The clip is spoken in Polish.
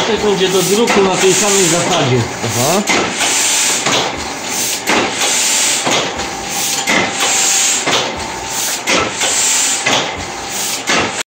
Resztę będzie do druku na tej samej zasadzie. Aha.